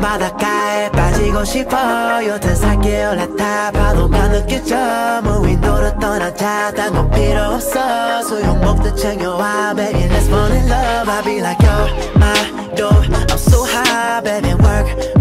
바닷가에 빠지고 싶어 요트 살게 올라타 파도만 느껴져 뭐 윈도로 떠나자 딴 건 필요 없어 소용없듯 챙겨와 baby let's fall in love I be like yo my door I'm so high baby work